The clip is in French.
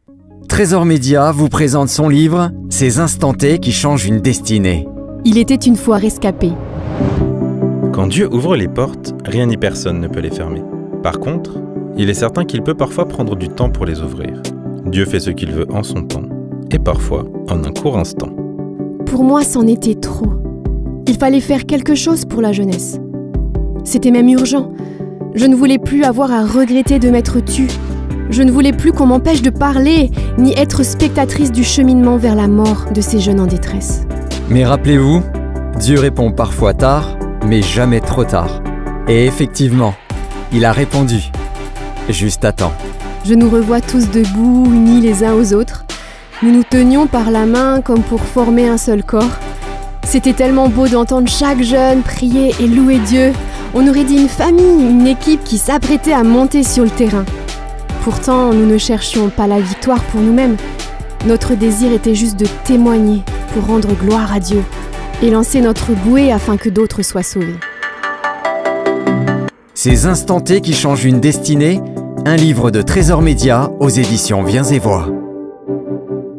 Trésor Média vous présente son livre « Ces instants T qui changent une destinée ». Il était une fois rescapé. Quand Dieu ouvre les portes, rien ni personne ne peut les fermer. Par contre, il est certain qu'il peut parfois prendre du temps pour les ouvrir. Dieu fait ce qu'il veut en son temps, et parfois en un court instant. Pour moi, c'en était trop. Il fallait faire quelque chose pour la jeunesse. C'était même urgent. Je ne voulais plus avoir à regretter de m'être tue. Je ne voulais plus qu'on m'empêche de parler, ni être spectatrice du cheminement vers la mort de ces jeunes en détresse. Mais rappelez-vous, Dieu répond parfois tard, mais jamais trop tard. Et effectivement, il a répondu, juste à temps. Je nous revois tous debout, unis les uns aux autres. Nous nous tenions par la main comme pour former un seul corps. C'était tellement beau d'entendre chaque jeune prier et louer Dieu. On aurait dit une famille, une équipe qui s'apprêtait à monter sur le terrain. Pourtant, nous ne cherchions pas la victoire pour nous-mêmes. Notre désir était juste de témoigner pour rendre gloire à Dieu et lancer notre bouée afin que d'autres soient sauvés. Ces instants T qui changent une destinée, un livre de Trésor Média aux éditions Viens et Vois.